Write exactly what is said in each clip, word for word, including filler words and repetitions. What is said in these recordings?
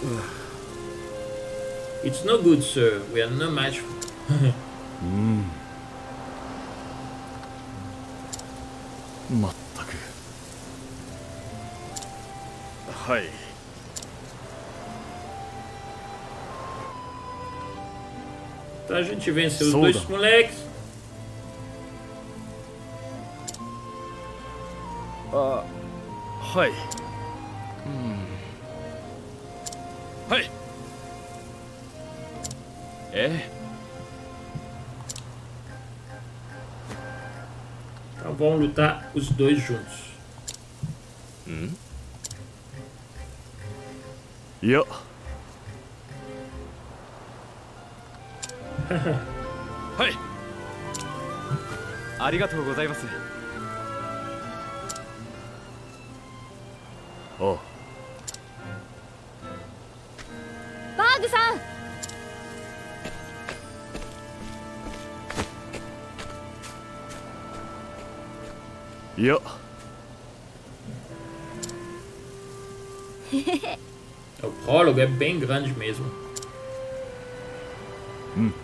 It's no good, sir. We are no match for... Hmm. まったく。はい。 Então a gente venceu os dois moleques. Ah, hai. Hum. Hai. É. Então vamos lutar os dois juntos. Hum? Yeah. はい。ありがとうございます。ああ。 バーグさん。 いや。 O prólogo é bem grande mesmo. Hum.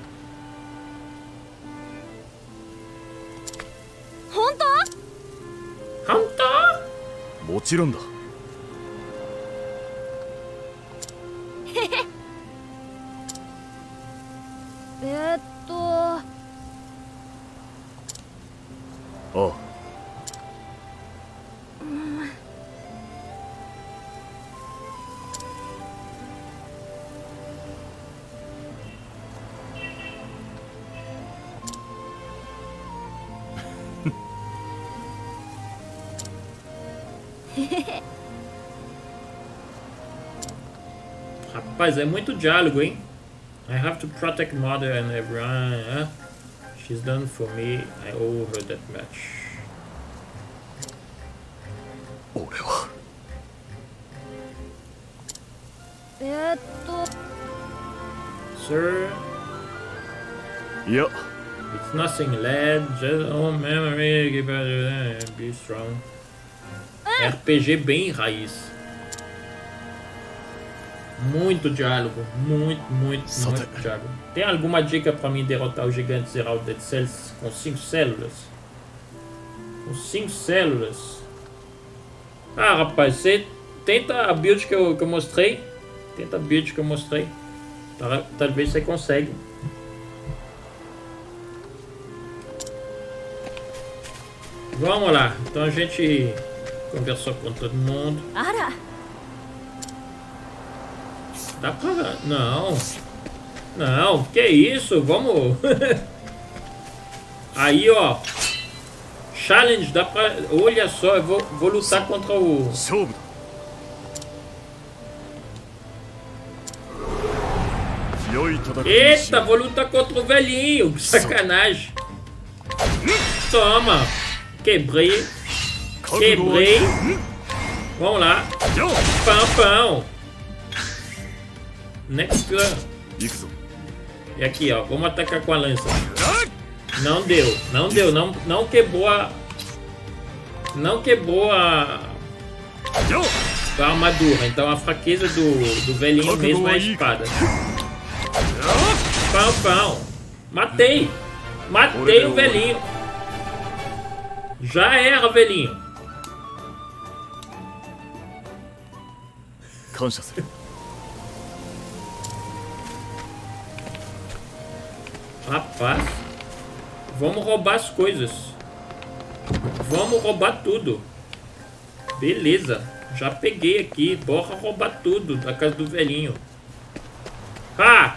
本当？ 本当？ もちろんだ。 えーっと。 ああ。 Rapaz, é muito diálogo, hein? I have to protect mother and everyone. Huh? She's done for me. I owe her that much. 俺は。 えーっと。 Sir. いや。 It's nothing, lad. Just oh memory. Be strong. R P G bem raiz. Muito diálogo, muito, muito, muito diálogo. Tem alguma dica pra mim derrotar o gigante zerar o Dead Cells com cinco células? Com cinco células? Ah, rapaz, você tenta a build que eu, que eu mostrei. Tenta a build que eu mostrei. Talvez você consiga. Vamos lá. Então a gente conversou com todo mundo. Dá pra... Não. Não, que isso? Vamos... Aí, ó. Challenge, dá pra... Olha só, eu vou, vou lutar contra o... Eita, vou lutar contra o velhinho. Que sacanagem. Toma. Quebrei. Quebrei. Vamos lá. Pão, pão. Next turn. E aqui, ó. Vamos atacar com a lança. Não deu. Não deu. Não, não quebrou a... Não quebrou a... a armadura. Então a fraqueza do, do velhinho mesmo é a espada. Pão, pão. Matei. Matei o velhinho. Já era, velhinho. Rapaz, vamos roubar as coisas. Vamos roubar tudo. Beleza, já peguei aqui. Bora roubar tudo da casa do velhinho. Ah!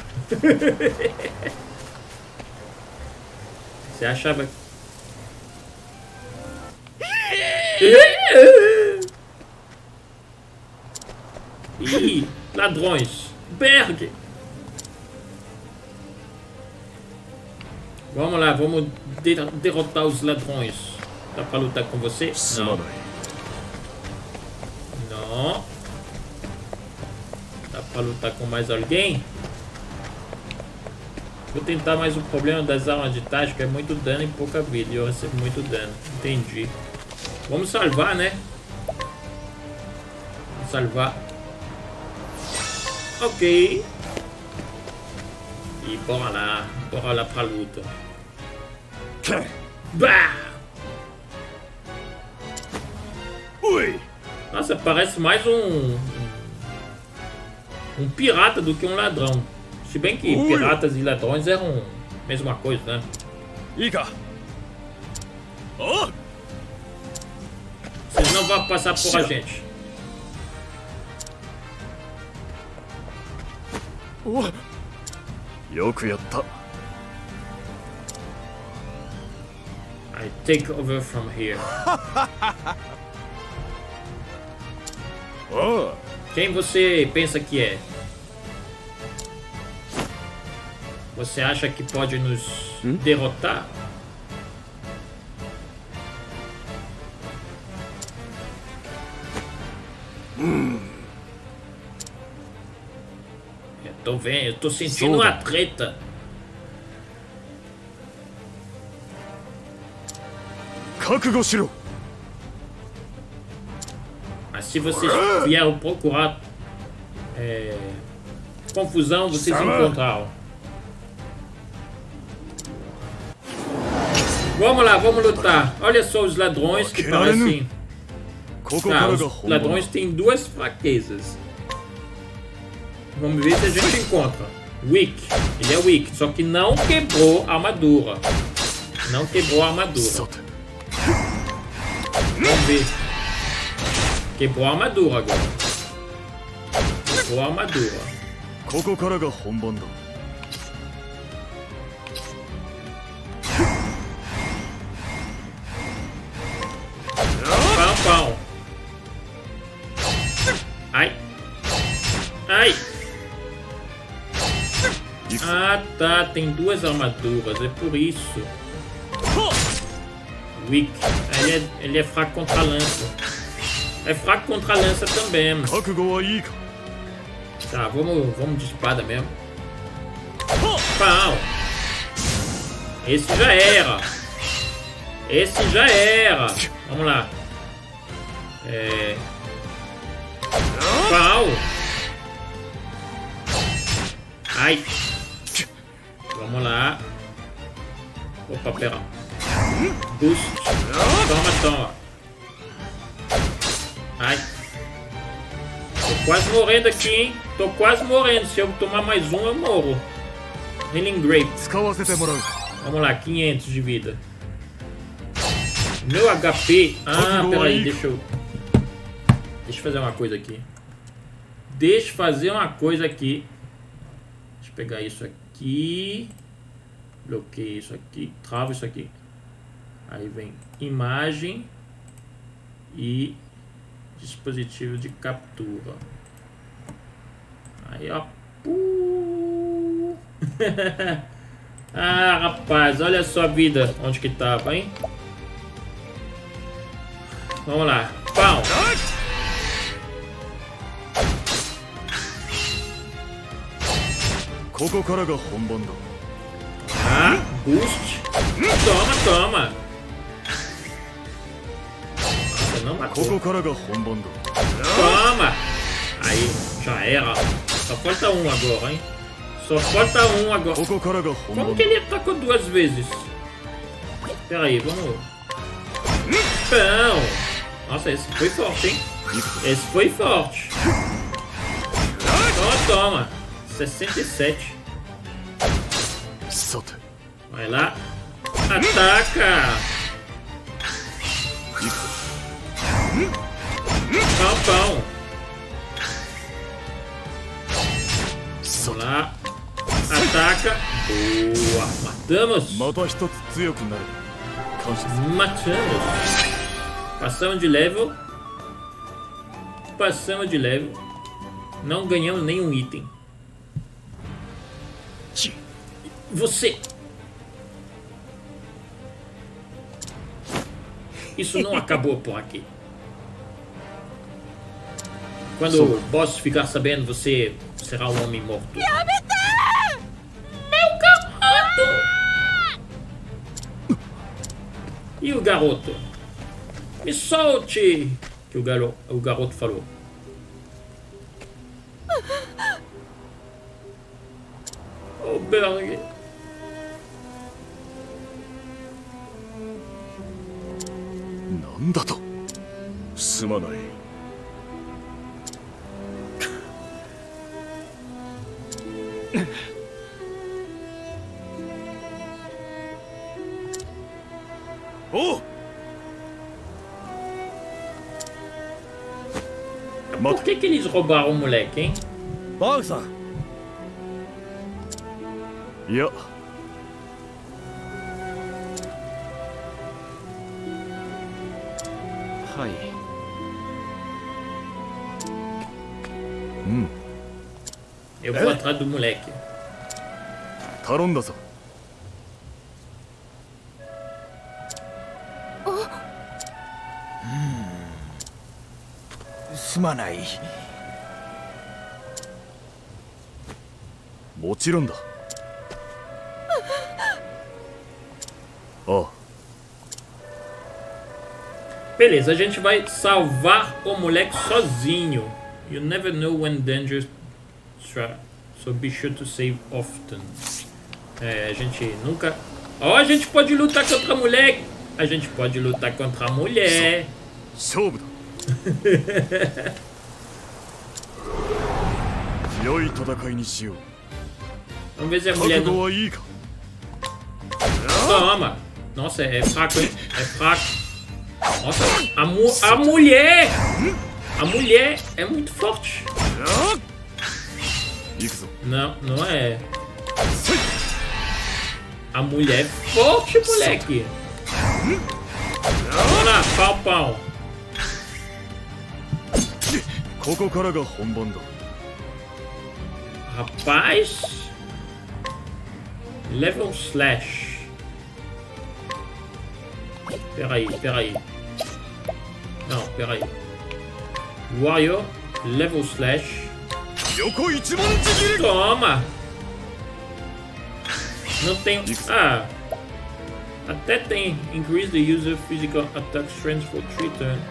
Você achava... Ih, ladrões. Berg. Vamos lá, vamos de derrotar os ladrões. Dá pra lutar com você? Não. Não. Dá pra lutar com mais alguém? Vou tentar, mais o problema das armas de tática é muito dano e pouca vida. E eu recebo muito dano. Entendi. Vamos salvar, né? Vamos salvar. Ok. E bora lá. Bora lá pra luta. Bah! Ui! Nossa, parece mais um... Um pirata do que um ladrão. Se bem que Ui. piratas e ladrões eram a mesma coisa, né? Ica! Oh! Vocês não vão passar por a gente. Oh! Yoku yatta. I take over from here. Oh! Quem você pensa que é? Você acha que pode nos Hum? derrotar? Eu tô vendo, eu tô sentindo Solda. uma treta. Kakugo shiro! Mas se vocês vieram procurar é, confusão, vocês Sama. encontraram. Vamos lá, vamos lutar. Olha só os ladrões que parecem... Tá, os ladrões têm duas fraquezas. Vamos ver se a gente encontra. Weak. Ele é weak, só que não quebrou a armadura. Não quebrou a armadura. Vamos ver. Quebrou a armadura agora. Quebrou a armadura. Pau, pau. Ai. Ai. Ah, tá. Tem duas armaduras. É por isso. Weak. Ele é, ele é fraco contra a lança. É fraco contra a lança também. Tá, vamos, vamos de espada mesmo. Pau. Esse já era. Esse já era. Vamos lá. É... Pau. Ai. Vamos lá. Opa, pera. Boost. Toma, toma. Ai. Tô quase morrendo aqui, hein? Tô quase morrendo. Se eu tomar mais um, eu morro. Healing Grape. Vamos lá, quinhentos de vida. Meu H P... Ah, peraí, deixa eu... Deixa eu fazer uma coisa aqui. Deixa eu fazer uma coisa aqui. Deixa eu pegar isso aqui. Bloqueio isso aqui. Travo isso aqui. Aí vem imagem. E dispositivo de captura. Aí, ó. Uh. Ah, rapaz, olha só a vida. Onde que tava, hein? Vamos lá. Pau. Ah, boost. Toma, toma. Nossa, não matou. Toma. Aí, já era. Só falta um agora, hein? Só falta um agora. Como que ele atacou duas vezes? Pera aí, vamos... Não. Nossa, esse foi forte, hein? Esse foi forte. Toma, toma. sessenta e sete. Vai lá. Ataca. Pão, pão. Vamos lá. Ataca. Boa. Matamos. Matamos. Passamos de level. Passamos de level. Não ganhamos nenhum item. Você. Isso não acabou por aqui. Quando o boss ficar sabendo, você será um homem morto. Meu garoto! E o garoto? Me solte! Que o, galo, o garoto falou. Oh, Berg. なんだとすまない。おう Por que que eles roubaram o moleque, hein? バーグさん。 いや、 はい。 うん、 Eu vou atrás do moleque. 頼んだぞ。 すまない。 もちろんだ。ああ、 Beleza, a gente vai salvar o moleque sozinho. You never know when danger strikes, so be sure to save often. É, a gente nunca... Ó, oh, a gente pode lutar contra a mulher. A gente pode lutar contra a mulher. 勝負だ。強い戦いにしよう。 Vamos ver se a 覚 mulher 悟 não... はいいか。 Toma. Nossa, é fraco, hein? É fraco. Nossa, a, mu a mulher! A mulher é muito forte. 行くぞ。 Não, não é. A mulher é forte, moleque. Vamos lá, pau, pau. ここからが本番だ。 Rapaz. Level slash. Peraí, peraí. Não, peraí. Warrior, level slash. 横一文字切り。 Toma! Não tem. Ah! Até tem. Increase the user physical attack strength for three turns.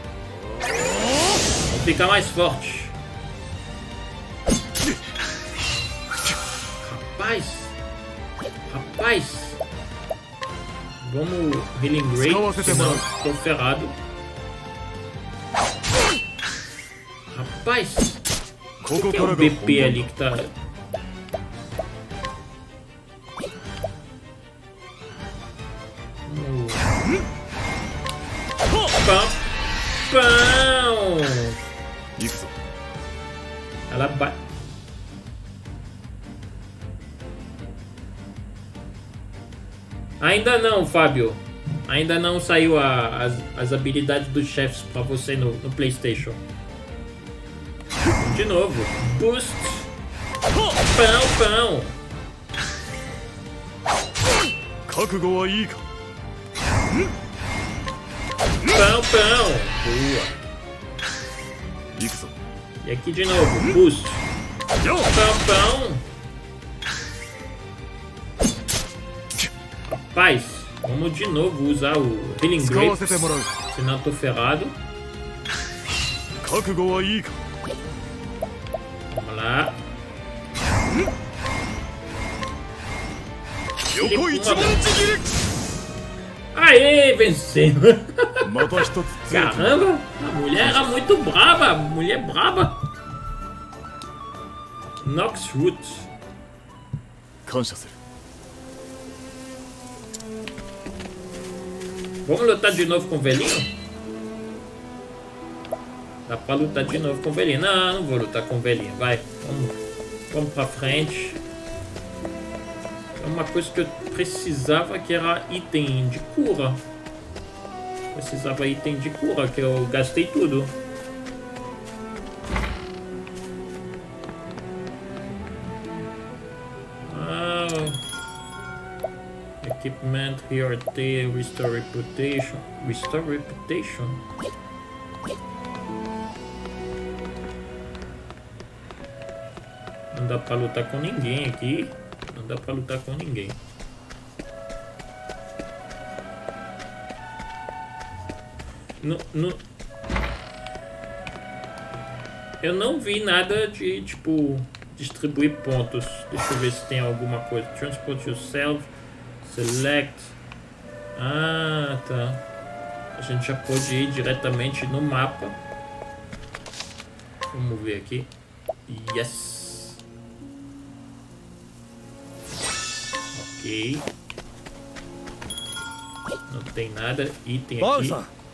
Vou ficar mais forte. Rapaz! Rapaz! Vamos Healing Ray, senão tô ferrado. Rapaz! O que, que é o B P ali que tá... Pão! Pão! Isso. Ela bate. Ainda não, Fábio. Ainda não saiu a, as, as habilidades dos chefes pra você no, no PlayStation. De novo. Boost. Pão, pão. 覚悟はいいか。 Pão, pão. Boa. 行くぞ。 E aqui de novo. Boost. Pão, pão. Rapaz, vamos de novo usar o Healing Grapes, senão tô ferrado. 覚悟はいいか。 Vamos lá. 横一文字切り。 Aê, vencemos! また一つ強く。 Caramba, a mulher era muito brava, mulher brava. Nox Root. 感謝する。 Vamos lutar de novo com o velhinho? Dá pra lutar de novo com o velhinho. Não, não vou lutar com o velhinho. Vai, vamos, vamos pra frente. Uma coisa que eu precisava que era item de cura. Precisava item de cura, que eu gastei tudo. Ah, equipment, here T, restore reputation. Restore reputation? Não dá pra lutar com ninguém aqui. Não dá pra lutar com ninguém. No, no... Eu não vi nada de, tipo, de distribuir pontos. Deixa eu ver se tem alguma coisa. Transport yourself. Select. Ah, tá. A gente já pode ir diretamente no mapa. Vamos ver aqui. Yes. Ok. Não tem nada. Item aqui.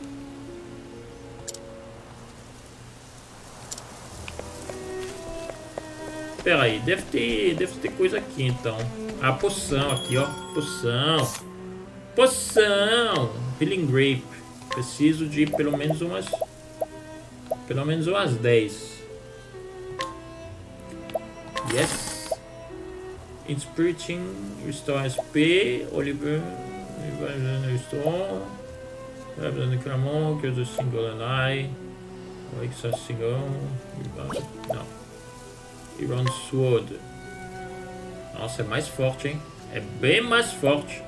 Espera aí, deve ter, deve ter coisa aqui então. A poção aqui, ó. Poção. Poção. Healing Grape. Preciso de pelo menos umas... Pelo menos umas dez. Yes. Inspiriting. Restore S P. Oliver. Restore. Cramon. Kills a single and eye. Wakes a single. Não. Iron Sword. Nossa, é mais forte, hein? É bem mais forte.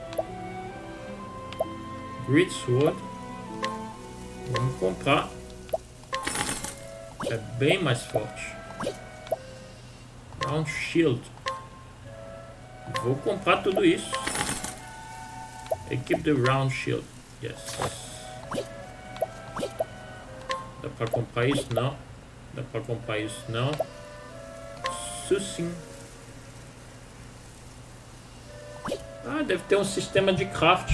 Great Sword. Vamos comprar. É bem mais forte. Round Shield. Vou comprar tudo isso. Equip the Round Shield. Yes. Dá pra comprar isso? Não. Dá pra comprar isso? Não. Sim. Ah, deve ter um sistema de craft.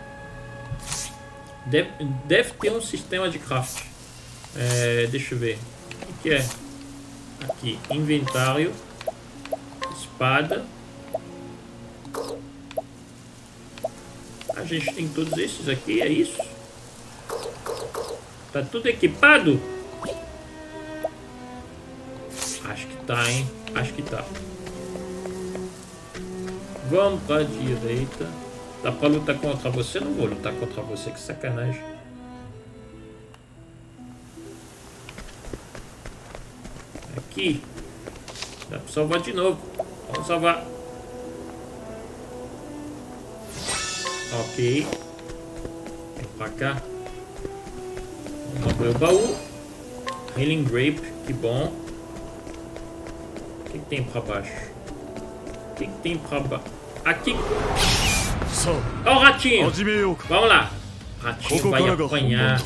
Deve, deve ter um sistema de craft. É, deixa eu ver. O que é? Aqui, inventário. Espada. A gente tem todos esses aqui, é isso? Tá tudo equipado? Acho que tá, hein? Acho que tá. Vamos pra direita. Dá pra lutar contra você? Não vou lutar contra você, que sacanagem. Aqui. Dá pra salvar de novo. Vamos salvar. Ok. Vem pra cá. Vamos abrir o baú. Healing Grape, que bom. O que, que tem pra baixo? O que, que tem pra baixo? Aqui! Ó o ratinho! Vamos lá! O ratinho vai apanhar.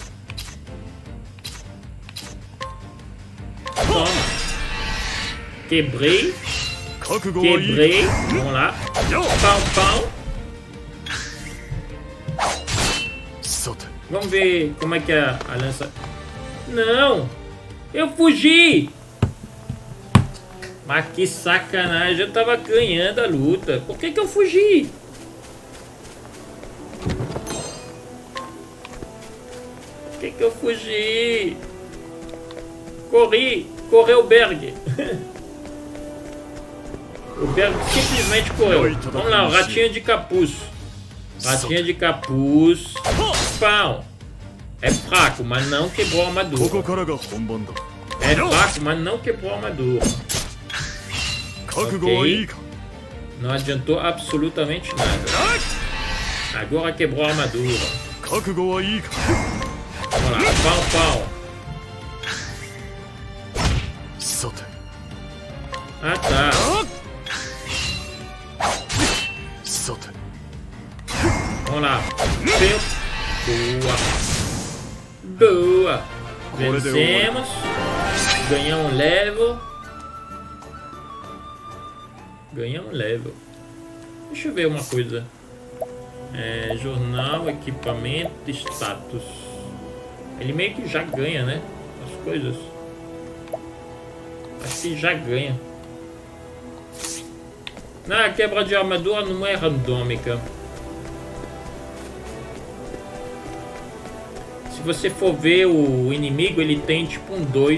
Toma! Quebrei! Quebrei! Vamos lá! Pau, pau! Vamos ver como é que é a lança... Não! Eu fugi! Mas que sacanagem, eu tava ganhando a luta. Por que que eu fugi? Por que que eu fugi? Corri, correu o Berg. O Berg simplesmente correu. Vamos lá, o ratinho de capuz. Ratinho de capuz. Pau. É fraco, mas não quebrou a armadura. É fraco, mas não quebrou a armadura. Ok. Não adiantou absolutamente nada. Agora quebrou a armadura. Vamos lá, pau, pau. Ah, tá. Vamos lá. Boa. Boa. Vencemos. Ganhamos um level. Ganhamos um level. Deixa eu ver uma coisa. É, jornal, equipamento, status. Ele meio que já ganha, né? As coisas. Acho que já ganha. Não, a quebra de armadura não é randômica. Se você for ver o inimigo, ele tem tipo um dois.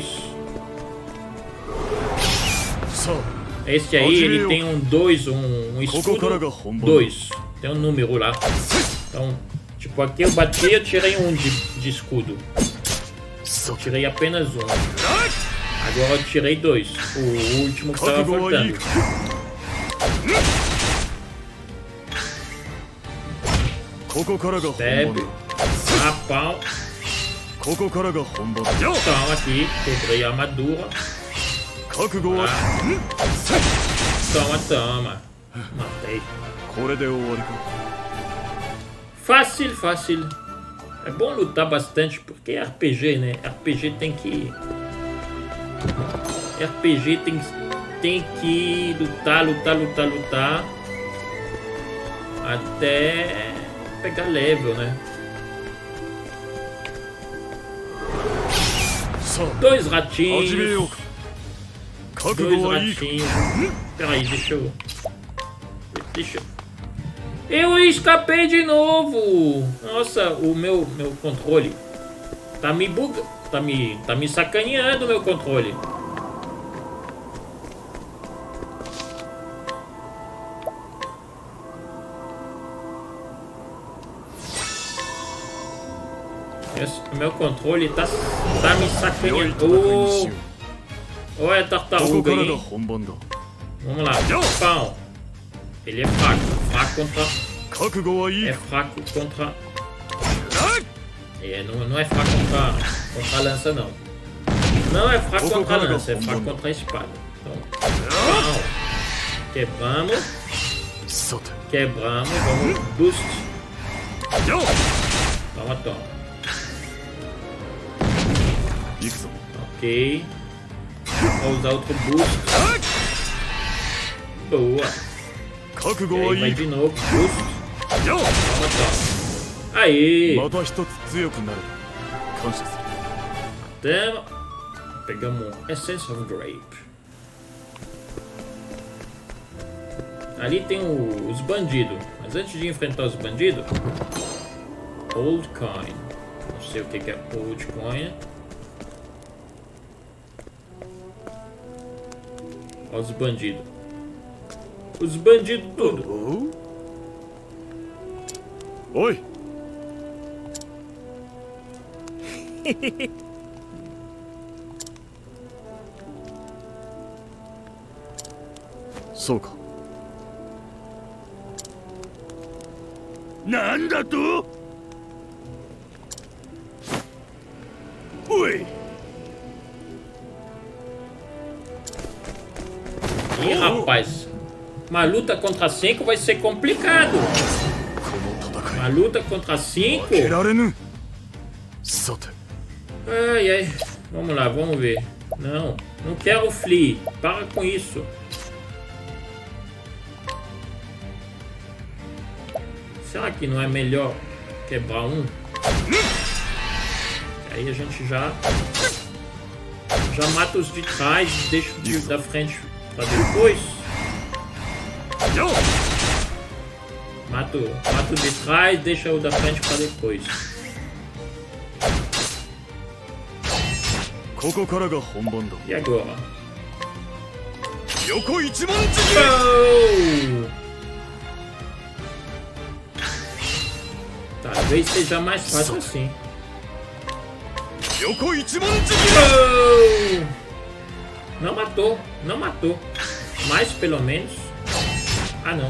Esse aí, ele tem um dois, um, um escudo dois. Tem um número lá. Então, tipo, aqui eu bati, eu tirei um de, de escudo. Eu tirei apenas um. Agora eu tirei dois. O último que estava faltando. Step. Ah, pau. Então, aqui, quebrei a armadura. 覚悟は Toma, toma. Matei. これで終わりか Fácil, fácil. É bom lutar bastante porque é R P G, né? R P G tem que... R P G tem, tem que lutar, lutar, lutar, lutar até pegar level, né? Dois ratinhos. Dois ratinhos. Peraí, deixa eu... Deixa eu... Eu escapei de novo! Nossa, o meu, meu controle tá me buga... Tá me, tá me sacaneando, meu controle. Esse, meu controle tá, tá me sacaneando. Oh, oh, é tartaruga aí. Vamos lá. Pão. Ele é fraco. Fraco contra... É fraco contra... É, não, não é fraco contra, contra a lança, não. Não é fraco contra a lança, é fraco contra a espada. Então, pão. Quebramos. Quebramos. Vamos. Boost. Toma, toma. Ok. Vou usar outro boost. Boa. E aí vai de novo. Boost. Toma, toma. Aí. Temos. Pegamos Essence of Grape. Ali tem o, os bandidos. Mas antes de enfrentar os bandidos... Old Coin. Não sei o que, que é Old Coin. Olha os bandidos. Os bandidos tudo. Oi. Souka. Nanda tu? Oi. Ih, rapaz. Uma luta contra cinco vai ser complicado. Uma luta contra cinco? Ai, ai. Vamos lá, vamos ver. Não, não quero Flea. Para com isso. Será que não é melhor quebrar um? Aí a gente já... Já mata os de trás e deixa o de, da frente pra depois. Mato, mato o de trás, deixa o da frente pra depois. E agora? Oh! Talvez seja mais fácil assim. Oh! Não matou, não matou. Mas pelo menos... Ah, não.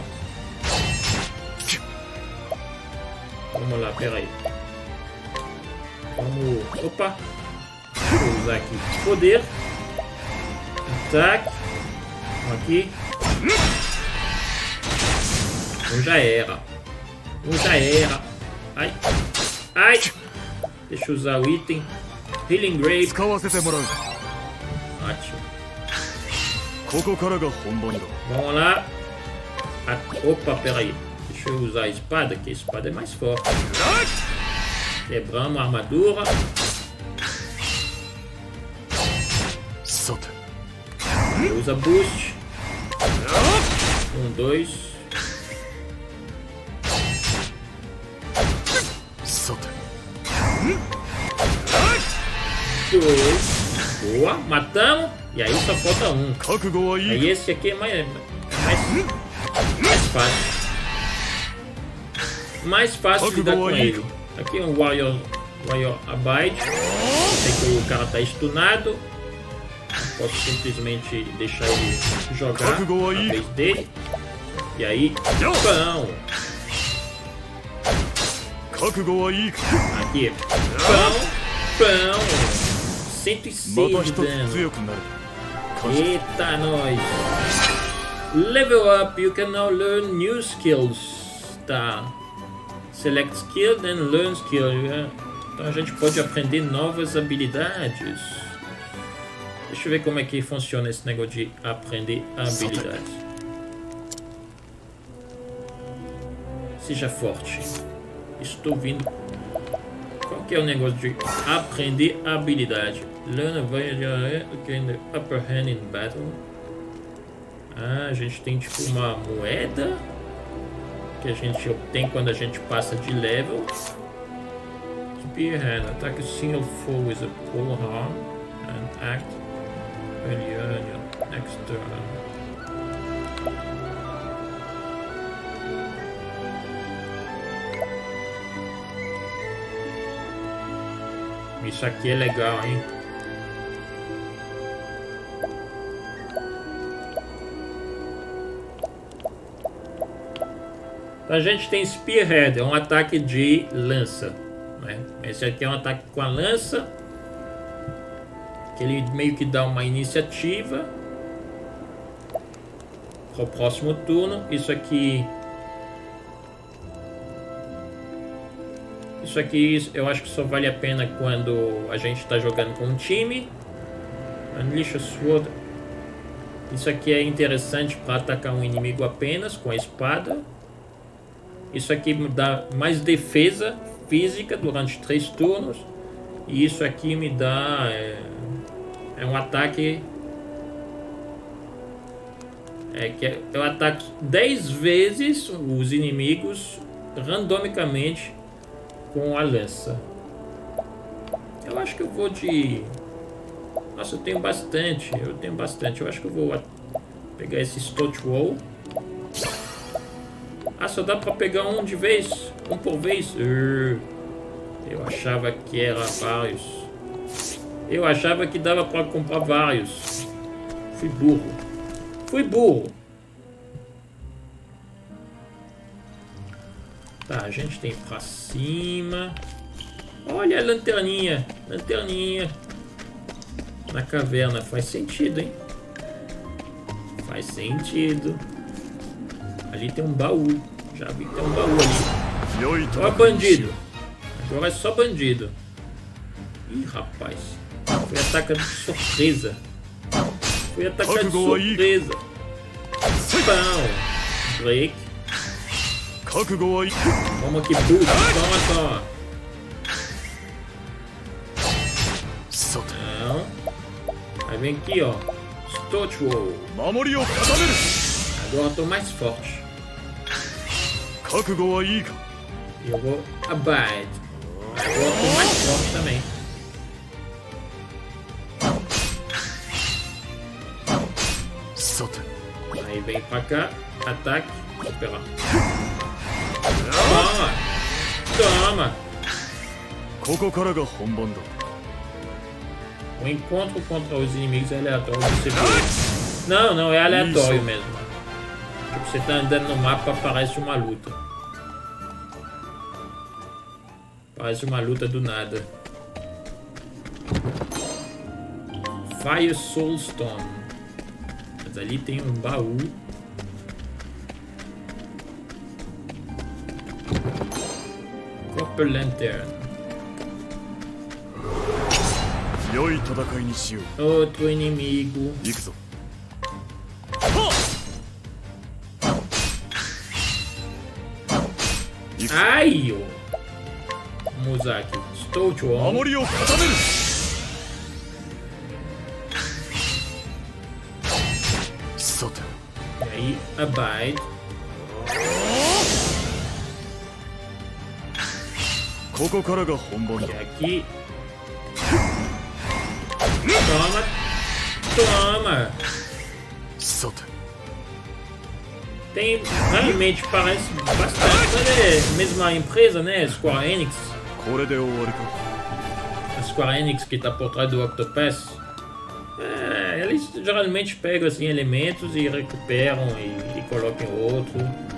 Vamos lá, peraí. Vamos... Opa! Vou usar aqui poder. Ataque. Aqui. Um já era. Um já era. Ai. Ai. Deixa eu usar o item. Healing Grape. Ótimo. Vamos lá. Ah, opa, peraí. Deixa eu usar a espada, que a espada é mais forte. Quebramos a armadura. Usa boost. Um, dois. Dois. Boa, matamos. E aí só falta um. Aí esse aqui é mais, é mais, mais fácil. Mais fácil de lidar com ele. Aqui é um Warrior, Warrior Abide. Sei que o cara tá stunado. Posso simplesmente deixar ele jogar a vez dele. E aí, pão! Aqui, pão, pão! cento e seis de dano. Eita, nós! Level up, you can now learn new skills. Tá. Select skill, then learn skill. Então a gente pode aprender novas habilidades. Deixa eu ver como é que funciona esse negócio de aprender habilidades. Seja forte. Estou vindo. Qual que é o negócio de aprender habilidade? Learn a variety in the upper hand in battle. Ah, a gente tem tipo uma moeda que a gente obtém quando a gente passa de level. Spearhand, attack a single foe with a pole arm and act when you earn your next turn. Isso aqui é legal, hein? A gente tem Spearhead, é um ataque de lança, né? Esse aqui é um ataque com a lança, que ele meio que dá uma iniciativa para o próximo turno. Isso aqui, isso aqui eu acho que só vale a pena quando a gente está jogando com um time. Unleash a Sword. Isso aqui é interessante para atacar um inimigo apenas com a espada. Isso aqui me dá mais defesa física durante três turnos. E isso aqui me dá... É, é um ataque... É que eu ataco dez vezes os inimigos randomicamente com a lança. Eu acho que eu vou de... Nossa, eu tenho bastante. Eu tenho bastante. Eu acho que eu vou pegar esse Stout Wall. Ah, só dá pra pegar um de vez, um por vez. Eu achava que era vários. Eu achava que dava pra comprar vários. Fui burro. Fui burro. Tá, a gente tem pra cima. Olha a lanterninha. Lanterninha. Na caverna. Faz sentido, hein? Faz sentido. Ali tem um baú. Já vi que tem um baú ali. Ó, bandido. Agora é só bandido. Ih, rapaz. Foi atacado de surpresa. Foi atacado de surpresa. Bom. Break. Toma aqui, puto. Toma, toma. Não. Aí vem aqui, ó. Stout Wall. Agora eu tô mais forte. E eu vou abide. Agora eu tô mais forte também. Aí vem pra cá. Ataque. Operar. Toma! Toma! O encontro contra os inimigos é aleatório. Você vê. Não, não, é aleatório mesmo. Tipo, você tá andando no mapa, parece uma luta. Parece uma luta do nada. Fire Soulstone. Mas ali tem um baú. Copper Lantern. Outro inimigo. Ai! Vamos usar aqui. Stout Wall. E aí, abide. E aqui. Toma. Toma. Tem, realmente parece bastante, é a mesma empresa, né? Square Enix. A Square Enix que está por trás do Octopath. É, eles geralmente pegam assim elementos e recuperam e, e colocam outro.